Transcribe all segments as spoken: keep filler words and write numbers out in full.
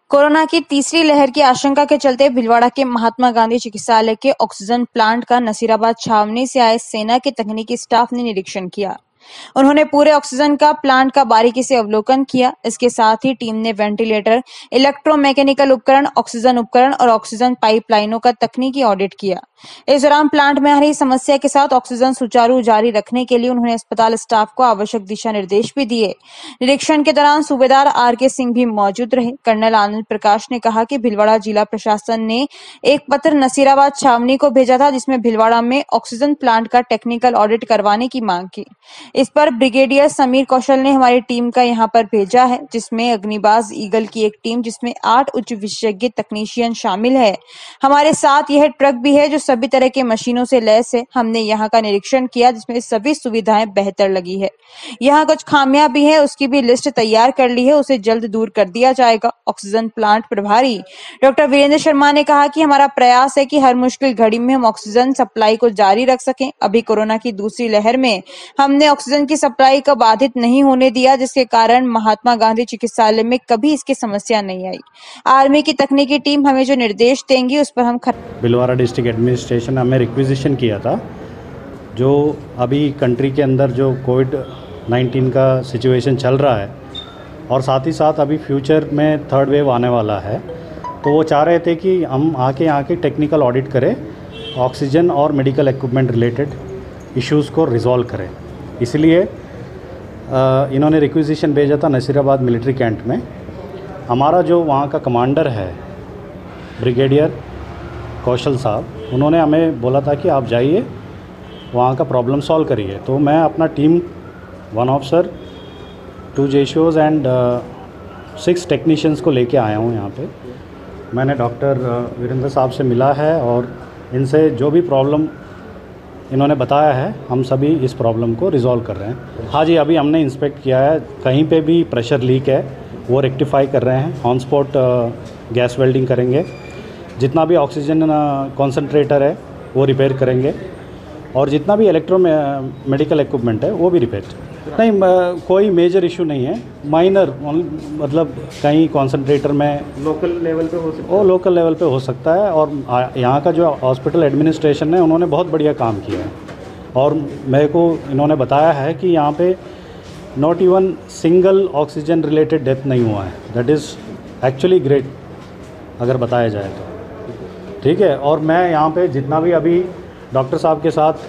Corona की तीसरी लहर की आशंका के चलते भीलवाड़ा के महात्मा गांधी चिकित्सालय के ऑक्सीजन प्लांट का नसीराबाद छावनी से आए सेना के तकनीकी स्टाफ ने निरीक्षण किया। उन्होंने पूरे ऑक्सीजन का प्लांट का बारीकी से अवलोकन किया। इसके साथ ही टीम ने वेंटिलेटर, इलेक्ट्रोमैकेनिकल उपकरण, ऑक्सीजन उपकरण और ऑक्सीजन पाइपलाइनों का तकनीकी ऑडिट किया। इस दौरान प्लांट में आ रही समस्या के साथ ऑक्सीजन सुचारू जारी रखने के लिए उन्होंने अस्पताल स्टाफ को आवश्यक दिशा निर्देश भी दिए। निरीक्षण के दौरान सूबेदार आर के सिंह भी मौजूद रहे। कर्नल आनंद प्रकाश ने कहा कि भीलवाड़ा जिला प्रशासन ने एक पत्र नसीराबाद छावनी को भेजा था, जिसमें भीलवाड़ा में ऑक्सीजन प्लांट का टेक्निकल ऑडिट करवाने की मांग की। इस पर ब्रिगेडियर समीर कौशल ने हमारी टीम का यहां पर भेजा है, जिसमें अग्निबाज ईगल की एक टीम जिसमें आठ उच्च विशेषज्ञ तकनीशियन शामिल है। हमारे साथ यह ट्रक भी है जो सभी तरह के मशीनों से लैस है। हमने यहां का निरीक्षण किया, जिसमें सभी सुविधाएं बेहतर लगी है। यहां कुछ खामियां भी है, उसकी भी लिस्ट तैयार कर ली है, उसे जल्द दूर कर दिया जाएगा। ऑक्सीजन प्लांट प्रभारी डॉक्टर वीरेंद्र शर्मा ने कहा कि हमारा प्रयास है कि हर मुश्किल घड़ी में हम ऑक्सीजन सप्लाई को जारी रख सकें। अभी कोरोना की दूसरी लहर में हमने ऑक्सीजन की सप्लाई को बाधित नहीं होने दिया, जिसके कारण महात्मा गांधी चिकित्सालय में कभी इसकी समस्या नहीं आई। आर्मी की तकनीकी टीम हमें जो निर्देश देंगी उस पर हम भीलवाड़ा डिस्ट्रिक्ट एडमिनिस्ट्रेशन हमें रिक्विजिशन किया था। जो अभी कंट्री के अंदर जो कोविड नाइन्टीन का सिचुएशन चल रहा है और साथ ही साथ अभी फ्यूचर में थर्ड वेव आने वाला है, तो वो चाह रहे थे कि हम आके यहाँ के टेक्निकल ऑडिट करें, ऑक्सीजन और मेडिकल इक्विपमेंट रिलेटेड इश्यूज़ को रिजॉल्व करें। इसलिए इन्होंने रिक्विजिशन भेजा था नसीराबाद मिलिट्री कैंट में। हमारा जो वहाँ का कमांडर है ब्रिगेडियर कौशल साहब, उन्होंने हमें बोला था कि आप जाइए वहाँ का प्रॉब्लम सॉल्व करिए। तो मैं अपना टीम, वन ऑफिसर, टू जेशोज एंड सिक्स टेक्नीशियंस को लेके आया हूँ यहाँ पे। मैंने डॉक्टर वीरेंद्र साहब से मिला है और इनसे जो भी प्रॉब्लम इन्होंने बताया है, हम सभी इस प्रॉब्लम को रिजॉल्व कर रहे हैं। हाँ जी, अभी हमने इंस्पेक्ट किया है, कहीं पे भी प्रेशर लीक है वो रेक्टिफाई कर रहे हैं। ऑन स्पॉट गैस वेल्डिंग करेंगे, जितना भी ऑक्सीजन कॉन्सनट्रेटर है वो रिपेयर करेंगे और जितना भी इलेक्ट्रो मेडिकल इक्विपमेंट है वो भी रिपेयर। नहीं, कोई मेजर इशू नहीं है, माइनर, मतलब कहीं कॉन्सनट्रेटर में लोकल लेवल पे हो सकता है, वो लोकल लेवल पे हो सकता है। और यहाँ का जो हॉस्पिटल एडमिनिस्ट्रेशन है उन्होंने बहुत बढ़िया काम किया है और मेरे को इन्होंने बताया है कि यहाँ पे not even single oxygen related death नहीं हुआ है। दैट इज़ एक्चुअली ग्रेट अगर बताया जाए तो, ठीक है। और मैं यहाँ पे जितना भी अभी डॉक्टर साहब के साथ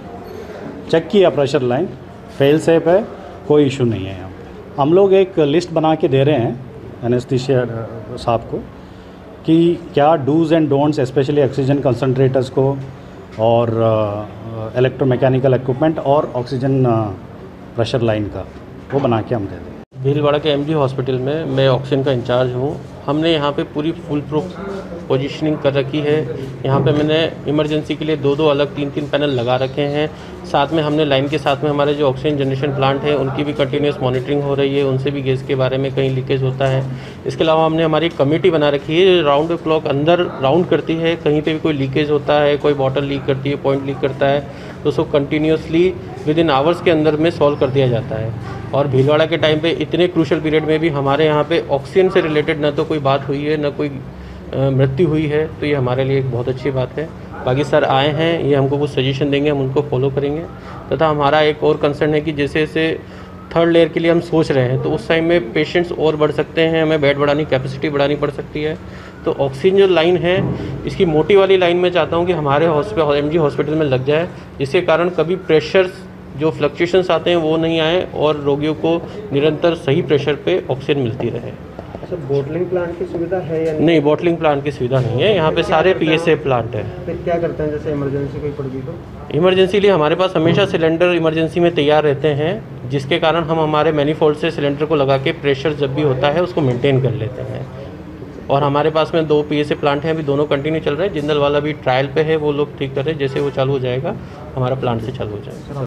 चेक किया प्रेशर लाइन, फेल सेफ है, कोई इशू नहीं है। यहाँ पे हम लोग एक लिस्ट बना के दे रहे हैं एनेस्थीसिया साहब को कि क्या do's and don'ts, specially oxygen concentrators को और इलेक्ट्रोमैकेनिकल इक्विपमेंट और ऑक्सीजन प्रेशर लाइन का, वो बना के हम दे दें। भीलवाड़ा के एमजी हॉस्पिटल में मैं ऑक्सीजन का इंचार्ज हूँ। हमने यहाँ पे पूरी फुल प्रूफ पोजीशनिंग कर रखी है। यहाँ पे मैंने इमरजेंसी के लिए दो दो अलग तीन तीन पैनल लगा रखे हैं। साथ में हमने लाइन के साथ में हमारे जो ऑक्सीजन जनरेशन प्लांट है उनकी भी कंटिन्यूस मॉनिटरिंग हो रही है, उनसे भी गैस के बारे में कहीं लीकेज होता है। इसके अलावा हमने हमारी कमेटी बना रखी है जो राउंड द क्लॉक अंदर राउंड करती है, कहीं पर भी कोई लीकेज होता है, कोई बॉटल लीक करती है, पॉइंट लीक करता है, तो उसको कंटिन्यूसली विद इन आवर्स के अंदर में सॉल्व कर दिया जाता है। और भीलवाड़ा के टाइम पे इतने क्रूशल पीरियड में भी हमारे यहाँ पे ऑक्सीजन से रिलेटेड न तो कोई बात हुई है, न कोई मृत्यु हुई है, तो ये हमारे लिए एक बहुत अच्छी बात है। बाकी सर आए हैं, ये हमको कुछ सजेशन देंगे, हम उनको फॉलो करेंगे। तथा हमारा एक और कंसर्न है कि जैसे जैसे थर्ड लेयर के लिए हम सोच रहे हैं तो उस टाइम में पेशेंट्स और बढ़ सकते हैं, हमें बेड बढ़ानी, कैपेसिटी बढ़ानी पड़ सकती है। तो ऑक्सीजन जो लाइन है, इसकी मोटी वाली लाइन में चाहता हूँ कि हमारे हॉस्पिटल एमजी हॉस्पिटल में लग जाए, जिसके कारण कभी प्रेशर्स जो फ्लक्चुएशंस आते हैं वो नहीं आए और रोगियों को निरंतर सही प्रेशर पे ऑक्सीजन मिलती रहे। अच्छा, बोटलिंग प्लांट की सुविधा है या नहीं? नहीं, बोटलिंग प्लांट की सुविधा नहीं है यहाँ पे, सारे पीएसए प्लांट है। फिर क्या करते हैं जैसे इमरजेंसी कोई पड़ गई तो? इमरजेंसी लिए हमारे पास हमेशा सिलेंडर इमरजेंसी में तैयार रहते हैं, जिसके कारण हम हमारे मैनीफोल्ड से सिलेंडर को लगा के प्रेशर जब भी होता है उसको मेनटेन कर लेते हैं। और हमारे पास में दो पीएसए प्लांट हैं, अभी दोनों कंटिन्यू चल रहे हैं। जिंदल वाला भी ट्रायल पे है, वो लोग ठीक कर रहे हैं, जैसे वो चालू हो जाएगा हमारा प्लांट से चालू हो जाएगा।